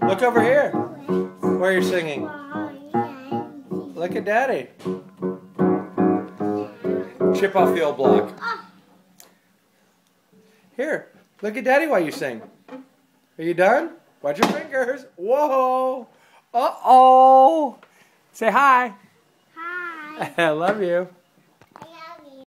Look over here where you're singing. Look at Daddy. Chip off the old block. Here, look at Daddy while you sing. Are you done? Watch your fingers. Whoa. Uh-oh. Say hi. Hi. I love you.